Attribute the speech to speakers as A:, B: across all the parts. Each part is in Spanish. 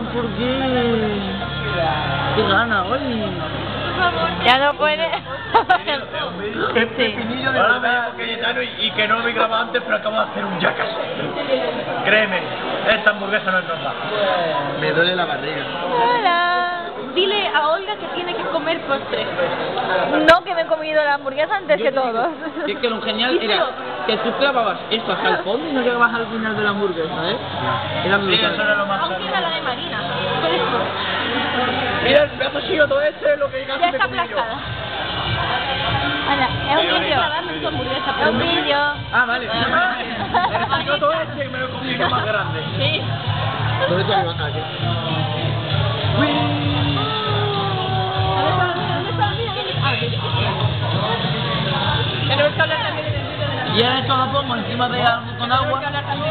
A: ¿por qué? ¿Qué gana hoy?
B: Ya no puede.
C: Es pepinillo de
D: Ahora me
C: verdad.
D: llamo Cayetano y que no lo he grabado antes, pero acabo de hacer un jackass. Créeme, esta hamburguesa no es normal.
C: Me duele la barriga.
B: Hola.
E: Dile a Olga que tiene que comer postre.
B: No, que me he comido la hamburguesa antes que todos.
A: Que es que lo genial era que tú clavabas esto hasta el fondo y no llegabas al final de la hamburguesa, ¿eh? Era
D: Sí,
A: brutal.
D: eso era lo más
E: Aunque era la de Marina. Por eso.
D: Mira el pedazo chido este, lo que casi
E: Ya
D: me
E: está
D: comí yo.
E: aplastada.
B: Hola, es un vídeo.
E: Dame tu hamburguesa.
B: Es un vídeo.
A: Ah, vale.
D: El chicoto este que me lo comí que es más grande.
E: Sí.
C: ¿Dónde está mi baja aquí?
E: Tenemos que hablar también en el vídeo de la...
A: Y ahora esto lo pongo encima de algo con agua.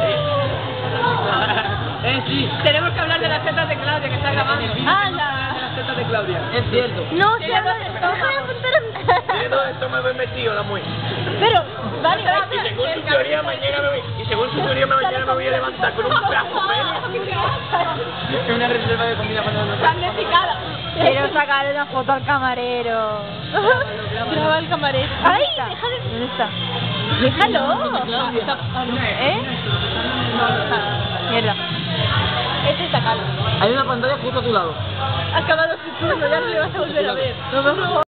A: Sí,
E: Tenemos que hablar de las tetas de Claudia que está grabando. ¡Hala!
C: Las tetas de Claudia.
A: es cierto.
B: No, se habla de esto. Voy a apuntar
D: Mira todo esto me he metido la muy.
B: Pero, vale,
D: Y según su teoría mañana me voy a levantar con un pedazo de pelo.
C: Es una reserva de comida cuando no
E: Sangre picada.
B: quiero sacarle una foto al camarero.
E: Graba al camarero.
B: ¡Ay! Deja de... ¿Dónde está? ¡Déjalo! ¿Eh? Mierda.
E: Este es sacarlo.
A: Hay una pantalla justo a tu lado.
E: Ha acabado su turno, ya no le vas a volver a ver.